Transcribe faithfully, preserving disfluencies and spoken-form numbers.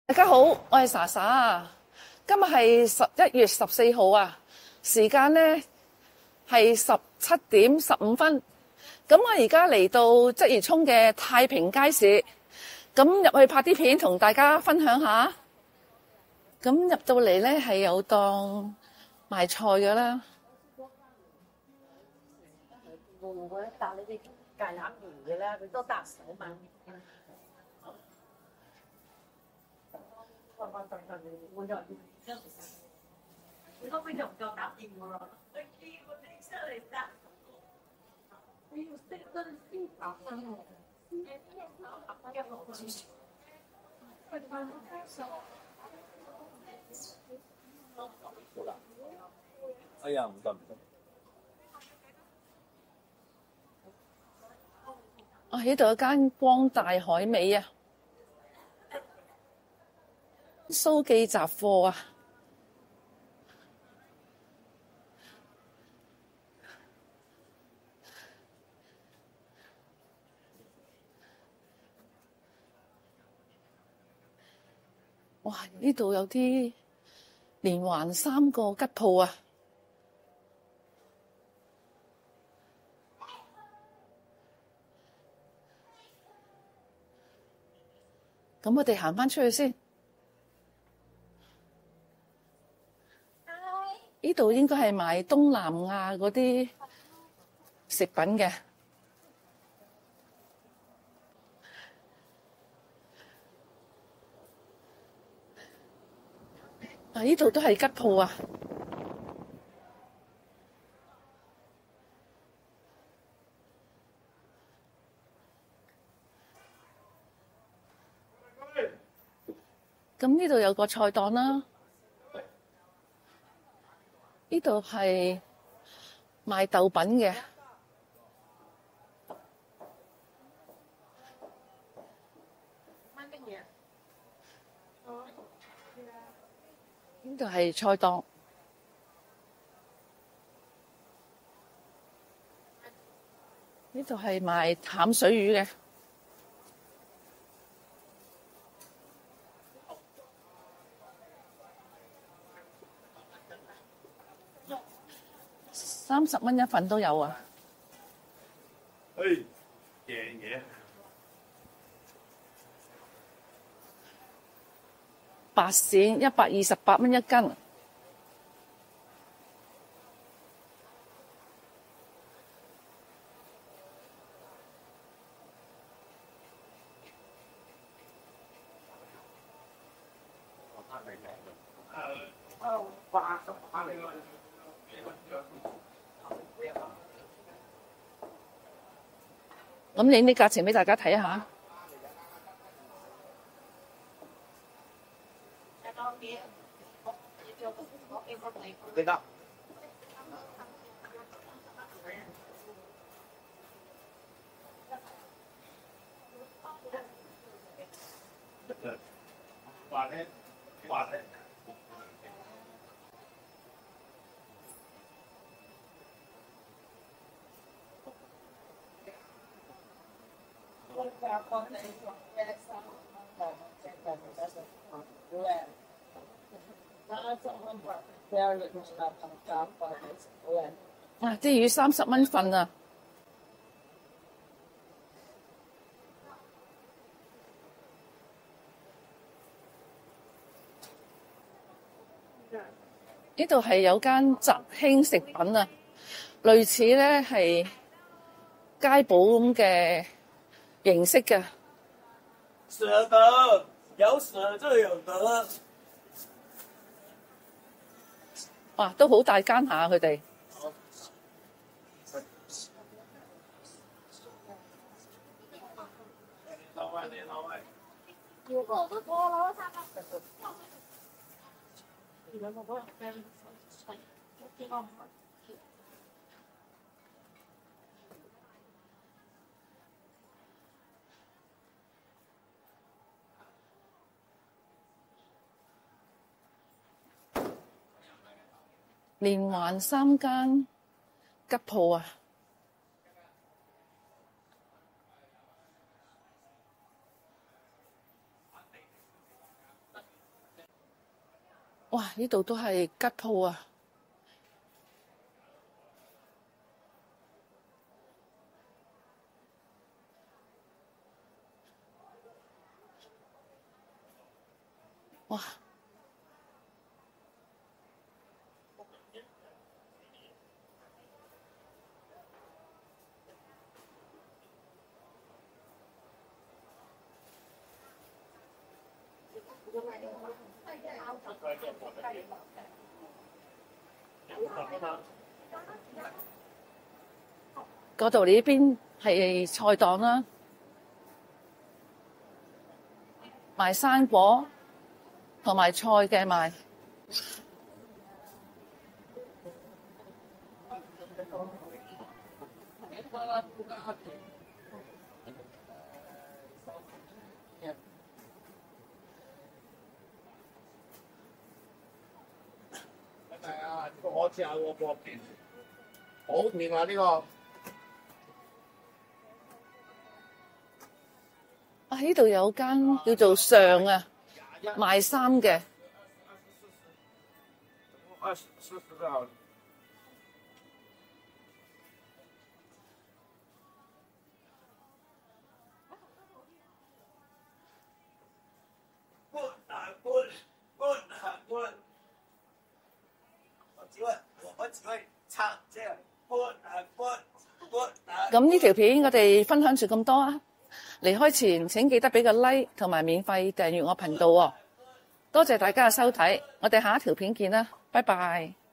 大家好，我係莎莎啊。今日係十一月十四號啊，時間呢係十七點十五分。咁我而家嚟到鰂魚涌嘅太平街市，咁入去拍啲片同大家分享下。咁入到嚟呢係有檔賣菜㗎啦。 會唔會搭呢啲芥蘭魚嘅咧？佢都搭手嘛。我我等等你，我有你嗰邊就唔夠打掂我啦。你見我哋出嚟搭，你要識得先打翻我。 哎呀，唔得唔得！ 啊，呢度有間光大海味啊，蘇記雜貨啊。哇！呢度有啲連環三個吉鋪啊！咁我哋行返出去先。呢度應該係賣東南亞嗰啲食品嘅。啊！呢度都係吉鋪啊。咁呢度有個菜檔啦。呢度係賣豆品嘅。呢度係菜檔。呢度係賣淡水魚嘅。三十蚊一份都有啊！ 誒，贏嘢！ 白鱔一百二十八蚊一斤。咁你啲價錢俾大家睇下。 記得。話咧，話咧。 啊！啲魚三十蚊份啊！呢度係有間澤興食品啊，類似咧係街寶咁嘅形式嘅。 捨得，有捨就有得。 哇！都好大間下佢哋。 老闆你老闆。 要個都多咯，三百。 連環三間吉鋪啊！ 哇！呢度都係吉鋪啊！哇！嗰度呢邊係菜檔啦，賣生果同埋菜嘅賣。 係啊，呢個可試下喎，薄片，好甜啊！呢個啊，呢度有間叫做上啊，賣衫嘅。 二十四十個好。 滚啊滚，滚啊滚！我只會我只會唱這個滾啊滾，滾啊！ 咁呢條片我哋分享住咁多啊！離開前請記得俾個 like 同埋免費訂閱我頻道喎。多謝大家嘅收睇，我哋下一條片見啦，拜拜。